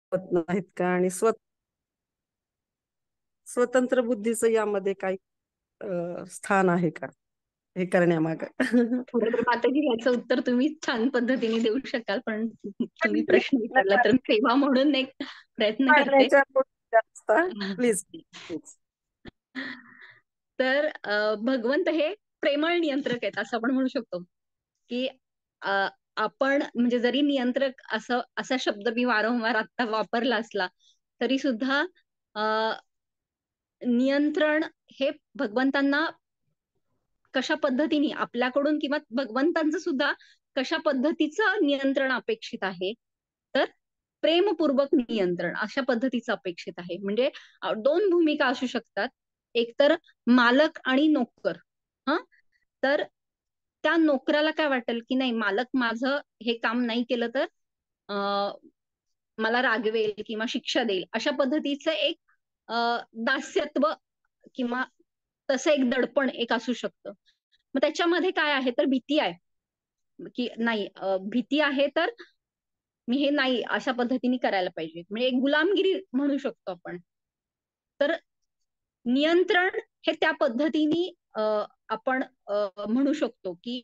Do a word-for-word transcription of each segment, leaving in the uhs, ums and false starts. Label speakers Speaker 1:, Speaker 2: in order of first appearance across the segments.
Speaker 1: होत नाहीत का आणि स्व स्वतंत्र बुद्धीचं यामध्ये काही अ, स्थान आहे का हे करण्यामाग?
Speaker 2: खरं तर माताजी याचं उत्तर तुम्ही छान पद्धतीने देऊ शकाल, पण तुम्ही प्रश्न विचारला तर सेवा म्हणून एक प्रयत्न करते.
Speaker 1: पाळण्याच्या गोष्टी असतात. Please please.
Speaker 2: तर अ, भगवंत हे प्रेमळ नियंत्रक आहेत असं आपण म्हणू शकतो. की अ, आपण म्हणजे जरी नियंत्रक असं असा शब्द मी वारंवार आता वापरला असला तरी सुद्धा अ, नियंत्रण हे भगवंतांना कशा पद्धतीने आपल्याकडून किंवा भगवंतांचं सुद्धा कशा पद्धतीचं नियंत्रण अपेक्षित आहे, तर प्रेमपूर्वक नियंत्रण अशा पद्धतीचं अपेक्षित आहे. म्हणजे अ, दोन भूमिका असू शकतात. एक तर मालक आणि नोकर. हं तर त्या नोकराला काय वाटेल की नाही, मालक माझं हे काम नाही केलं तर अ, मला रागवेल किंवा शिक्षा देईल, अशा पद्धतीचं एक अ, दास्यत्व किंवा तसं एक दडपण एक असू शकतं. मग त्याच्यामध्ये काय आहे तर भीती आहे की नाही, अ, भीती आहे तर मी हे नाही अशा पद्धतीने करायला पाहिजे, म्हणजे एक गुलामगिरी म्हणू शकतो आपण. तर नियंत्रण हे त्या पद्धतीने अ, आपण अ, म्हणू शकतो की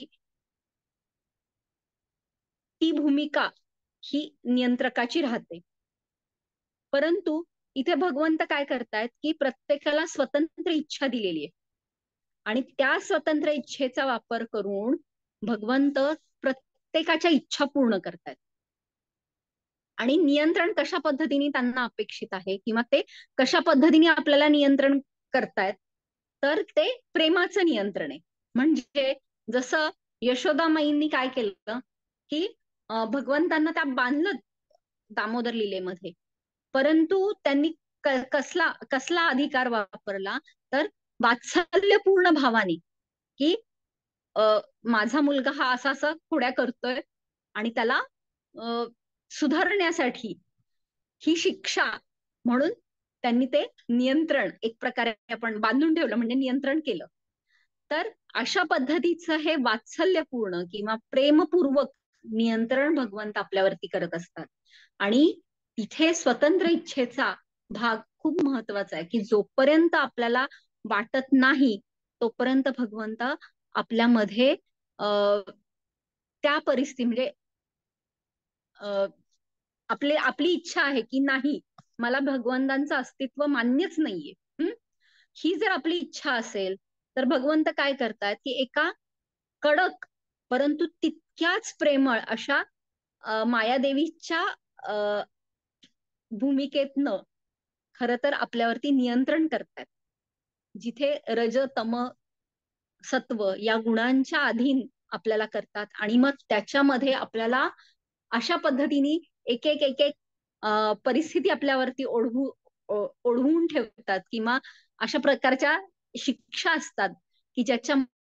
Speaker 2: ती भूमिका ही नियंत्रकाची राहते. परंतु इथे भगवंत काय करतायत की प्रत्येकाला स्वतंत्र इच्छा दिलेली आहे आणि त्या स्वतंत्र इच्छेचा वापर करून भगवंत प्रत्येकाच्या इच्छा पूर्ण करतायत. आणि नियंत्रण कशा पद्धतीने त्यांना अपेक्षित आहे किंवा ते कशा पद्धतीने आपल्याला नियंत्रण करतायत, तर ते प्रेमाचं नियंत्रण आहे. म्हणजे जसं यशोदामाईंनी काय केलं की अ, भगवंतांना त्या बांधलं दामोदर लीलेमध्ये, परंतु त्यांनी कसला कसला अधिकार वापरला तर वात्सल्यपूर्ण भावाने की अ, माझा मुलगा हा असा असा खोड्या करतोय आणि त्याला अ, सुधारण्यासाठी ही शिक्षा म्हणून त्यांनी ते नियंत्रण एक प्रकारे आपण बांधून ठेवलं, म्हणजे नियंत्रण केलं. तर अशा पद्धतीचं हे वात्सल्यपूर्ण किंवा प्रेमपूर्वक नियंत्रण भगवंत आपल्यावरती करत असतात. आणि तिथे स्वतंत्र इच्छेचा भाग खूप महत्वाचा आहे की जोपर्यंत आपल्याला वाटत नाही तोपर्यंत भगवंत आपल्यामध्ये अ, त्या परिस्थिती म्हणजे अ, आपले आपली इच्छा आहे की नाही, मला भगवंतांचं अस्तित्व मान्यच नाहीये. हं? ही जर आपली इच्छा असेल तर भगवंत काय करतात की एका कडक परंतु तितक्याच प्रेमळ अशा अ, मायादेवीच्या अ, भूमिकेतनं खरं तर आपल्यावरती नियंत्रण करतात. जिथे रज तम सत्व या गुणांच्या अधीन आपल्याला करतात आणि मग त्याच्यामध्ये आपल्याला अशा पद्धतीने एक एक एक एक अ, परिस्थिती आपल्यावरती ओढवू ओ- ओढवून ठेवतात किंवा अशा प्रकारच्या शिक्षा असतात की ज्याच्या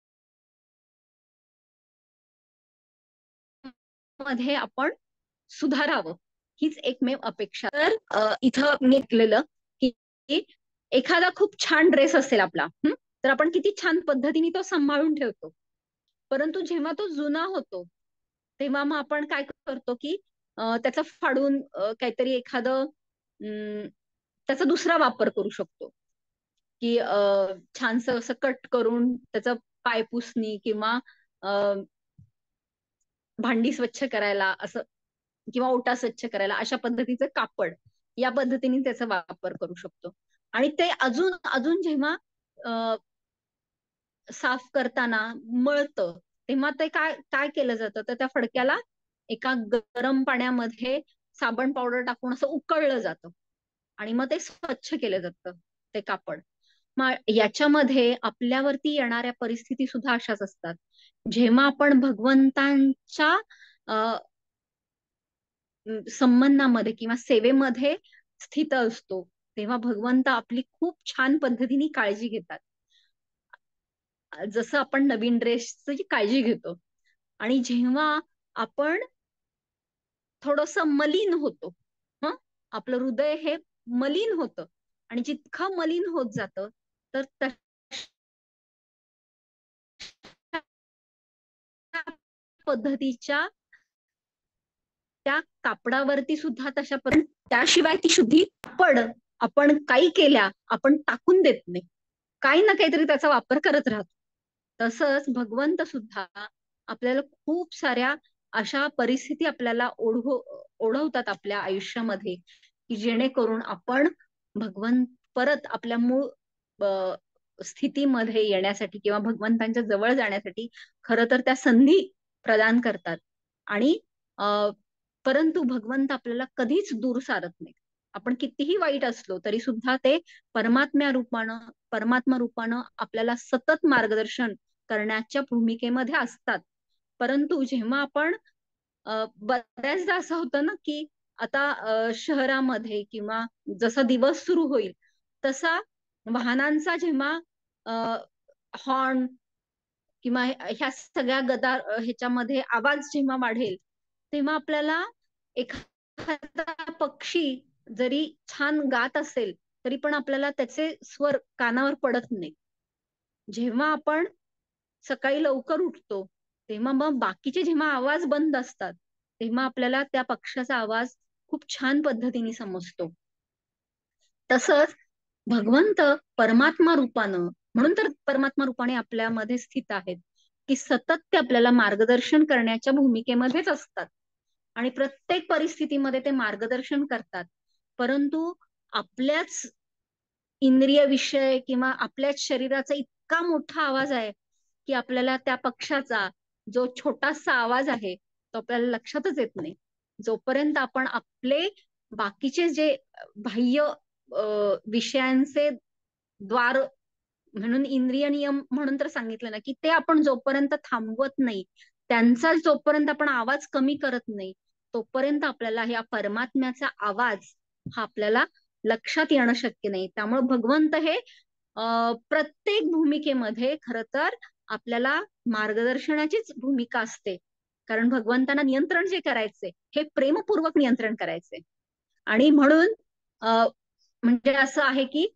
Speaker 2: मध्ये आपण सुधारावं, हीच एकमेव अपेक्षा. तर अ, इथं मी ऐकलेलं की की एखादा खूप छान ड्रेस असेल आपला, हं, तर आपण किती छान पद्धतीने तो सांभाळून ठेवतो. परंतु जेव्हा तो जुना होतो तेव्हा मग आपण काय करतो की अ, त्याचा फाडून अ, काहीतरी एखादं अं, त्याचा दुसरा वापर करू शकतो. की अ, छानस असं कट करून त्याचं पायपुसणी किंवा अ, भांडी स्वच्छ करायला असं किंवा ओटा स्वच्छ करायला अशा पद्धतीचं कापड या पद्धतीने त्याचा वापर करू शकतो. आणि ते अजून अजून जेव्हा अ, साफ करताना मळतं तेव्हा ते काय काय केलं जातं तर त्या फडक्याला एका गरम पाण्यामध्ये साबण पावडर टाकून असं उकळलं जातं आणि मग ते स्वच्छ केलं जातं ते कापड. मग याच्यामध्ये आपल्यावरती येणाऱ्या परिस्थिती सुद्धा अशाच असतात. जेव्हा आपण भगवंतांच्या अ, संबंधामध्ये किंवा सेवेमध्ये स्थित असतो तेव्हा भगवंत आपली खूप छान पद्धतीने काळजी घेतात. जसं आपण नवीन ड्रेसची काळजी घेतो आणि जेव्हा आपण थोडस मलिन होतो, हं आपलं हृदय हे मलिन होतं आणि जितकं मलिन होत जातं तर तशा पद्धतीच्या त्या कापडावरती सुद्धा तशा त्याशिवाय ती शुद्धी आपण आपण काही केल्या आपण टाकून देत नाही, काही ना काहीतरी त्याचा वापर करत राहतो. तसंच भगवंत सुद्धा आपल्याला खूप साऱ्या अशा परिस्थिती आपल्याला ओढव ओढवतात आपल्या आयुष्यामध्ये, की जेणेकरून आपण भगवंत परत आपल्या मूळ स्थितीमध्ये येण्यासाठी किंवा भगवंतांच्या जवळ जाण्यासाठी खरं तर त्या संधी प्रदान करतात. आणि अ परंतु भगवंत आपल्याला कधीच दूर सारत नाही. आपण कितीही वाईट असलो तरी सुद्धा ते परमात्म्या रूपानं परमात्मा रूपानं आपल्याला सतत मार्गदर्शन करण्याच्या भूमिकेमध्ये असतात. परंतु जेव्हा आपण बऱ्याचदा असं होतं ना, की आता शहरामध्ये किंवा जसा दिवस सुरू होईल तसा वाहनांचा जेव्हा हॉर्न किंवा ह्या सगळ्या गदार ह्याच्यामध्ये आवाज जेव्हा वाढेल तेव्हा आपल्याला एखादा पक्षी जरी छान गात असेल तरी पण आपल्याला त्याचे स्वर कानावर पडत नाही. जेव्हा आपण सकाळी लवकर उठतो तेव्हा मग बाकीचे जेव्हा आवाज बंद असतात तेव्हा आपल्याला त्या पक्षाचा आवाज खूप छान पद्धतीने समजतो. तसंच भगवंत परमात्मा रूपानं, म्हणून तर परमात्मा रूपाने आपल्यामध्ये स्थित आहेत, की सतत ते आपल्याला मार्गदर्शन करण्याच्या भूमिकेमध्येच असतात आणि प्रत्येक परिस्थितीमध्ये ते मार्गदर्शन करतात. परंतु आपल्याच इंद्रिय विषय किंवा आपल्याच शरीराचा इतका मोठा आवाज आहे की आपल्याला त्या पक्षाचा जो छोटासा आवाज आहे तो आपल्याला लक्षातच येत नाही. जोपर्यंत आपण आपले बाकीचे जे बाह्य विषयांचे द्वार म्हणून इंद्रिय नियम म्हणून तर सांगितलं ना, की ते आपण जोपर्यंत थांबवत नाही, त्यांचा जोपर्यंत आपण आवाज कमी करत नाही तोपर्यंत आपल्याला या परमात्म्याचा आवाज हा आपल्याला लक्षात येणं शक्य नाही. त्यामुळे भगवंत हे प्रत्येक भूमिकेमध्ये खर तर आपल्याला मार्गदर्शनाचीच भूमिका असते. कारण भगवंतांना नियंत्रण जे करायचे हे प्रेमपूर्वक नियंत्रण करायचे. आणि म्हणून अ म्हणजे असं आहे की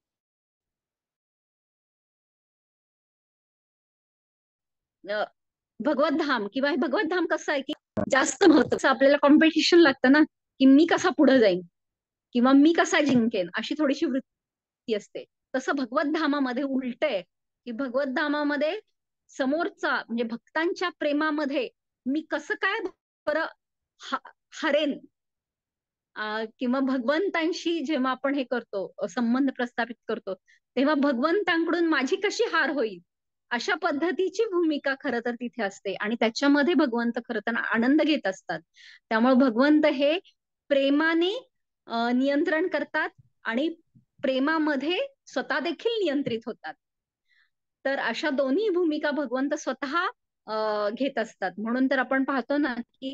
Speaker 2: भगवत धाम किंवा हे भगवत धाम कसं आहे की जास्त महत्वाचं आपल्याला कॉम्पिटिशन लागतं ना, की मी कसा पुढे जाईन किंवा मी कसा जिंकेन अशी थोडीशी वृत्ती असते. तसं भगवत धामामध्ये उलट आहे की भगवत धामामध्ये समोरचा म्हणजे भक्तांच्या प्रेमामध्ये मी कसं काय बरं हरेन किंवा भगवंतांशी जेव्हा आपण हे करतो संबंध प्रस्थापित करतो तेव्हा भगवंतांकडून माझी कशी हार होईल अशा पद्धतीची भूमिका खरं तर तिथे असते आणि त्याच्यामध्ये भगवंत खरं तर आनंद घेत असतात. त्यामुळे भगवंत हे प्रेमाने नियंत्रण करतात आणि प्रेमामध्ये स्वतः देखील नियंत्रित होतात. तर अशा दोन्ही भूमिका भगवंत स्वतः घेत असतात. म्हणून तर आपण पाहतो ना की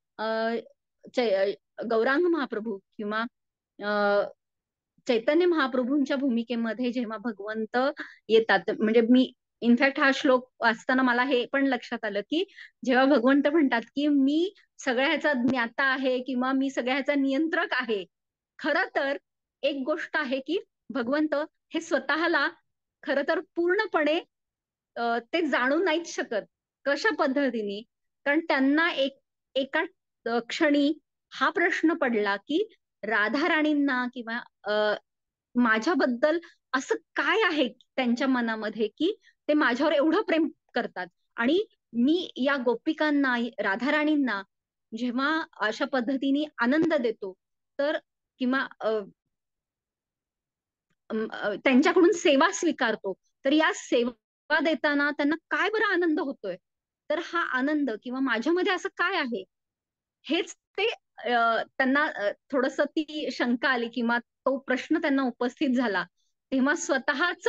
Speaker 2: गौरांग महाप्रभू किंवा चैतन्य महाप्रभूंच्या भूमिकेमध्ये जेव्हा भगवंत येतात, म्हणजे मी इनफॅक्ट हा श्लोक वाचताना मला हे पण लक्षात आलं की जेव्हा भगवंत म्हणतात की मी सगळ्याचा ज्ञाता आहे किंवा मी सगळ्याचा नियंत्रक आहे, खरं तर एक गोष्ट आहे की भगवंत हे स्वतःला खरं तर पूर्णपणे ते जाणू नाहीच शकत. कशा पद्धतीने? कारण त्यांना एक एका क्षणी हा प्रश्न पडला की राधा राणींना किंवा माझ्याबद्दल असं काय आहे त्यांच्या मनामध्ये की ते माझ्यावर एवढं प्रेम करतात आणि मी या गोपिकांना राधा राणींना जेव्हा अशा पद्धतीने आनंद देतो तर किंवा त्यांच्याकडून सेवा स्वीकारतो तर या सेवा देताना त्यांना काय बरं आनंद होतोय. तर हा आनंद किंवा माझ्यामध्ये असं काय आहे हेच ते त्यांना थोडस ती शंका आली किंवा तो प्रश्न त्यांना उपस्थित झाला. तेव्हा स्वतःच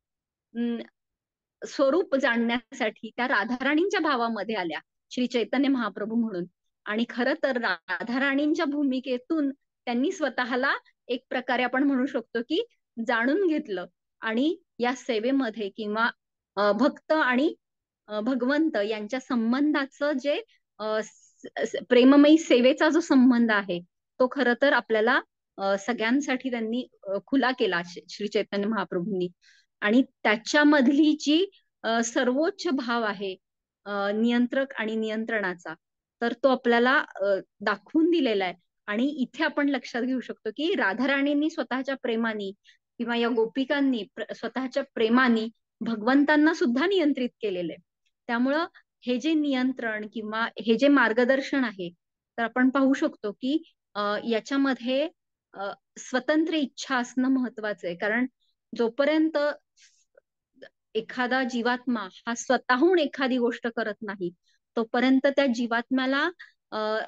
Speaker 2: स्वरूप जाणण्यासाठी त्या राधाराणींच्या भावामध्ये आल्या श्री चैतन्य महाप्रभू म्हणून. आणि खरं तर राधाराणींच्या भूमिकेतून त्यांनी स्वतःला एक प्रकारे आपण म्हणू शकतो की जाणून घेतलं आणि या सेवेमध्ये किंवा भक्त आणि भगवंत यांच्या संबंधाचं जे प्रेममयी सेवेचा जो संबंध आहे तो खरं तर आपल्याला सगळ्यांसाठी त्यांनी खुला केला श्री चैतन्य महाप्रभूंनी. आणि त्याच्यामधली जी सर्वोच्च भाव आहे नियंत्रक आणि नियंत्रणाचा तर तो आपल्याला दाखवून दिलेला आहे. आणि इथे आपण लक्षात घेऊ शकतो की राधाराणींनी स्वतःच्या प्रेमाने किंवा या गोपिकांनी स्वतःच्या प्रेमाने भगवंतांना सुद्धा नियंत्रित केलेलं आहे. त्यामुळं हे जे नियंत्रण किंवा हे जे मार्गदर्शन आहे, तर आपण पाहू शकतो की याच्यामध्ये स्वतंत्र इच्छा असणं महत्वाचं आहे. कारण जोपर्यंत एखादा जीवात्मा हा स्वतःहून एखादी गोष्ट करत नाही, तोपर्यंत त्या जीवात्म्याला अं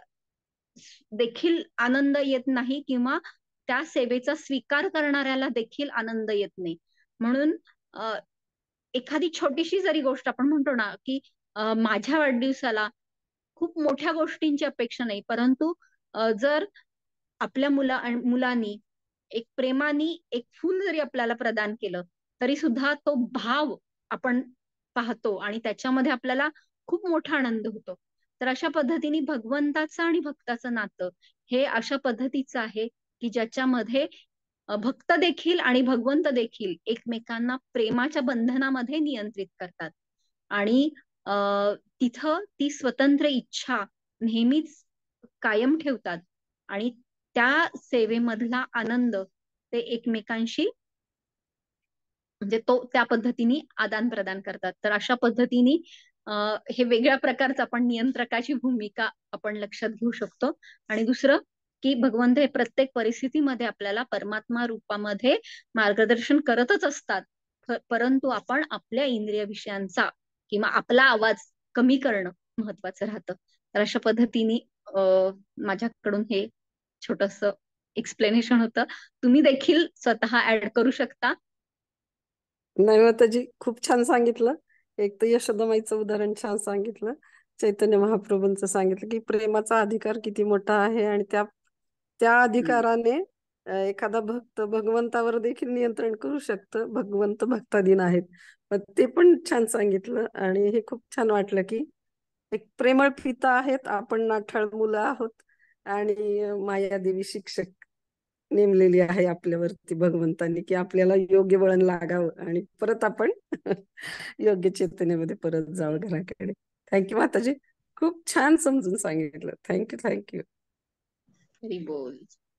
Speaker 2: देखील आनंद येत नाही किंवा त्या सेवेचा स्वीकार करणाऱ्याला देखील आनंद येत नाही. म्हणून अं एखादी छोटीशी जरी गोष्ट आपण म्हणतो ना की माझ्या वाढदिवसाला खूप मोठ्या गोष्टींची अपेक्षा नाही, परंतु जर आपल्या मुला मुलांनी एक प्रेमाने एक फूल जरी आपल्याला प्रदान केलं तरी सुद्धा तो भाव आपण पाहतो आणि त्याच्यामध्ये आपल्याला खूप मोठा आनंद होतो. तर अशा पद्धतीने भगवंताचं आणि भक्ताचं नातं हे अशा पद्धतीचं आहे की ज्याच्यामध्ये भक्त देखील आणि भगवंत देखील एकमेकांना प्रेमाच्या बंधनामध्ये नियंत्रित करतात आणि अं तिथं ती स्वतंत्र इच्छा नेहमीच कायम ठेवतात आणि त्या सेवेमधला आनंद ते एकमेकांशी म्हणजे तो त्या पद्धतीने आदान प्रदान करतात. तर अशा पद्धतीने हे वेगळ्या प्रकारचं आपण नियंत्रकाची भूमिका आपण लक्षात घेऊ शकतो. आणि दुसरं की भगवंत हे प्रत्येक परिस्थितीमध्ये आपल्याला परमात्मा रूपामध्ये मार्गदर्शन करतच असतात, परंतु आपण आपल्या इंद्रिय विषयांचा किंवा आपला आवाज कमी करणं महत्वाचं राहतं. तर अशा पद्धतीने अं माझ्याकडून हे छोटस एक्सप्लेनेशन होतं. तुम्ही देखील स्वतः ऍड करू शकता.
Speaker 1: नाही माताजी, खूप छान सांगितलं. एक तर यशोदामाईचं उदाहरण छान सांगितलं, चैतन्य महाप्रभूंचं सांगितलं की प्रेमाचा अधिकार किती मोठा आहे आणि त्या त्या अधिकाराने एखादा भक्त भगवंतावर देखील नियंत्रण करू शकतं. भगवंत भक्ताधीन आहेत. ते पण छान सांगितलं आणि हे खूप छान वाटलं की एक प्रेमळ पिता आहेत, आपण नाठाळ मुलं आहोत आणि मायादेवी शिक्षक नेमलेली आहे आपल्यावरती भगवंतांनी की आपल्याला योग्य वळण लागावं आणि परत आपण योग्य चेतनेमध्ये परत जावं घराकडे. थँक्यू माताजी, खूप छान समजून सांगितलं. Thank you thank you.
Speaker 2: हरी बोल.